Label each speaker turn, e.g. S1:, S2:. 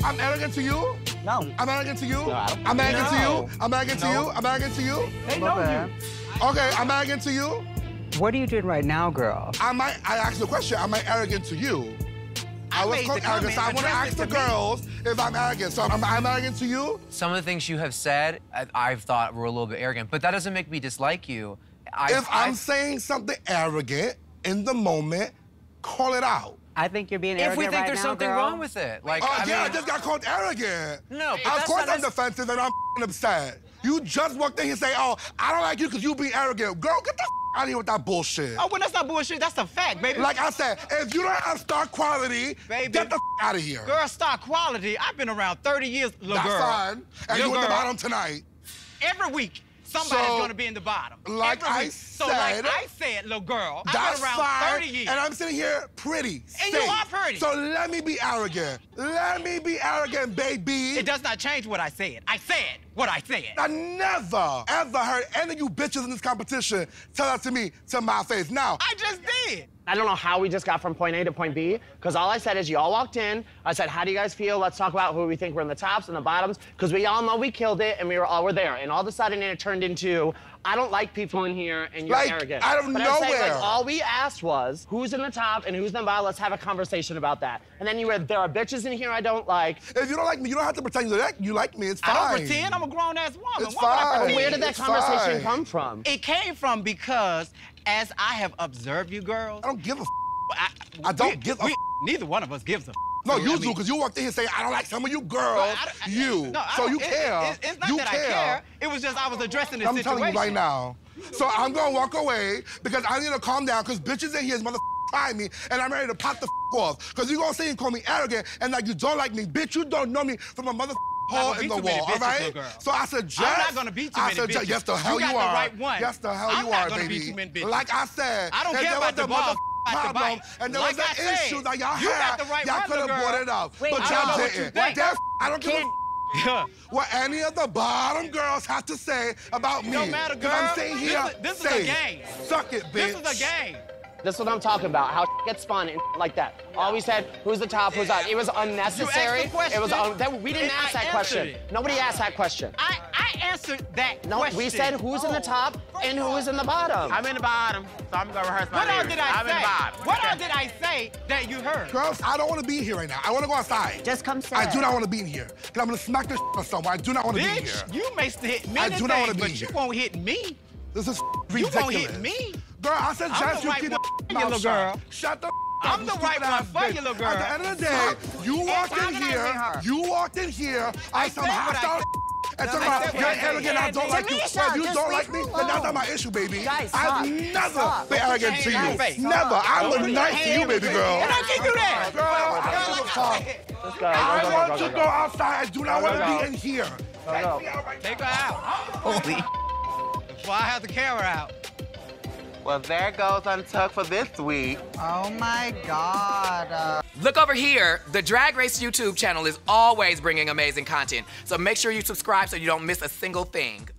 S1: I'm arrogant to you?
S2: No.
S1: I'm arrogant to you?
S2: No, I don't.
S1: I'm arrogant to
S2: No.
S1: you? I'm arrogant to you? I'm arrogant to you?
S2: They know you.
S1: Okay, I'm arrogant to you?
S3: What are you doing right now, girl?
S1: I asked the question, am I arrogant to you? I was called arrogant, so I want to ask the girls if I'm arrogant. So I'm arrogant to you?
S4: Some of the things you have said, I've thought were a little bit arrogant, but that doesn't make me dislike you.
S1: If I'm saying something arrogant in the moment, call it out.
S3: I think you're being arrogant
S4: If we think
S3: right
S4: there's
S3: now,
S4: something
S3: girl.
S4: wong with it. Like,
S1: Oh,
S4: I
S1: yeah, I
S4: mean,
S1: just got called arrogant.
S4: No, but
S1: of
S4: that's
S1: course
S4: not
S1: I'm defensive and I'm upset. You just walked in here and say, oh, I don't like you because you be arrogant. Girl, get the out of here with that bullshit.
S2: Oh, well, that's not bullshit. That's a fact, baby.
S1: Like I said, if you don't have star quality,
S2: baby,
S1: get the out of here.
S2: Girl, star quality. I've been around 30 years, little
S1: That's
S2: girl.
S1: fine. And you in the bottom tonight.
S2: Every week, somebody's gonna be in the bottom.
S1: Like
S2: Every
S1: I
S2: week.
S1: said.
S2: So like I said, little girl, I've
S1: That's
S2: been around
S1: fine.
S2: 30 years.
S1: And I'm sitting here pretty.
S2: And you are pretty.
S1: So let me be arrogant. Let me be arrogant, baby.
S2: It does not change what I said. I said what I said.
S1: I never, ever heard any of you bitches in this competition tell that to me to my face. Now,
S2: I just did.
S5: I don't know how we just got from point A to point B, because all I said is you all walked in. I said, how do you guys feel? Let's talk about who we think were in the tops and the bottoms, because we all know we killed it and we were there. And all of a sudden it turned into, I don't like people in here and you're
S1: like,
S5: arrogant.
S1: out of
S5: but I was saying,
S1: nowhere.
S5: like, all we asked was, who's in the top and who's in the bottom? Let's have a conversation about that. And then you were, there are bitches in here I don't like.
S1: If you don't like me, you don't have to pretend you like me. It's fine.
S2: I don't pretend. I'm a grown-ass woman.
S1: It's
S2: Why would I
S1: fine.
S2: pretend?
S5: Where did that
S1: It's
S5: conversation
S1: fine.
S5: come from?
S2: It came from because as I have observed you girls,
S1: I don't give a I don't give a
S2: neither one of us gives a
S1: No, you
S2: I
S1: do,
S2: mean-
S1: because you walked in here saying, I don't like some of you girls.
S2: Well, I
S1: No, so you
S2: don't-
S1: care.
S2: It's not
S1: you
S2: that
S1: care.
S2: I care. It was just I was addressing the
S1: I'm
S2: situation.
S1: telling you right now. So I'm gonna walk away because I need to calm down because bitches in here is trying me and I'm ready to pop the off. Because you're gonna say and call me arrogant and like you don't like me. Bitch, you don't know me from a hole in the wall, all right? So I suggest.
S2: I'm not gonna be too many bitches.
S1: Yes, the hell you,
S2: got
S1: are.
S2: the right one.
S1: Yes, the hell
S2: I'm
S1: you
S2: not
S1: are,
S2: gonna
S1: baby.
S2: be too many bitches.
S1: Like I said,
S2: I don't
S1: if
S2: care
S1: there
S2: about
S1: was
S2: the
S1: a
S2: ball.
S1: problem and there was
S2: Like
S1: an
S2: I
S1: issue
S2: said,
S1: that y'all
S2: you
S1: had,
S2: got the right
S1: y'all
S2: one,
S1: could have
S2: girl.
S1: brought it up.
S3: Wait,
S1: But
S3: I
S1: y'all
S3: don't know
S2: what you
S1: didn't.
S2: think.
S1: I don't give a what any of the bottom girls have to say about me.
S2: No matter, girl.
S1: I'm saying here,
S2: This is
S1: say
S2: a game.
S1: Suck it, bitch.
S2: This is a game.
S5: This is what I'm talking about, how gets spun and like that. All we said, who's the top, who's not. It was unnecessary.
S2: You asked the
S5: It was
S2: question,
S5: we didn't
S2: and
S5: ask
S2: I
S5: that question.
S2: answered it.
S5: Nobody asked that question.
S2: I answered that
S5: No,
S2: question.
S5: we said who's in the top and who is in the bottom.
S6: I'm in the bottom, so I'm gonna rehearse my
S2: What all
S6: lyrics.
S2: did I
S6: I'm in the
S2: say?
S6: bottom.
S2: What all did I say that you heard?
S1: Girls, I don't want to be here right now. I want to go outside.
S3: Just come sit.
S1: I do not want to be in here. Because I'm going to smack the on someone. I do not want to be here.
S2: Bitch, you may hit me
S1: I do not wanna be
S2: but
S1: here.
S2: you won't hit me.
S1: This is
S2: You
S1: ridiculous.
S2: won't hit me.
S1: Girl, I said
S2: I'm
S1: just
S2: the
S1: you
S2: right
S1: keep
S2: one
S1: the
S2: for you, little girl.
S1: Shut the
S2: I'm
S1: up,
S2: the
S1: you
S2: right
S1: stupid
S2: one
S1: ass
S2: for you,
S1: bitch.
S2: little girl.
S1: At the end of the day, you walked in
S2: Antagonizing
S1: here.
S2: her.
S1: You walked in here. I
S2: said
S1: some
S2: what I
S1: hostile
S2: said.
S1: and
S2: No,
S1: talking
S2: I
S1: about
S2: said
S1: you're
S2: what I said.
S1: arrogant. I don't like you.
S3: Tanisha,
S1: Well, if you
S3: just
S1: don't
S3: leave
S1: like
S3: her
S1: me, then
S3: alone.
S1: that's not my issue, baby.
S3: Guys,
S1: I've
S3: stop.
S1: never
S3: Stop.
S1: been arrogant to you.
S2: Face.
S1: Never. I'm
S2: Don't put your
S1: nice to
S2: hand
S1: you,
S2: in
S1: baby
S2: the
S1: girl.
S2: And I can do that.
S1: Girl, I don't give a fuck.
S5: Let's go.
S1: I want to go outside. I do not want to be in here.
S2: Take her out.
S4: holy.
S2: That's why I have the camera out.
S6: Well, there goes Untucked for this week.
S3: Oh my God.
S7: Look over here. The Drag Race YouTube channel is always bringing amazing content, so make sure you subscribe so you don't miss a single thing.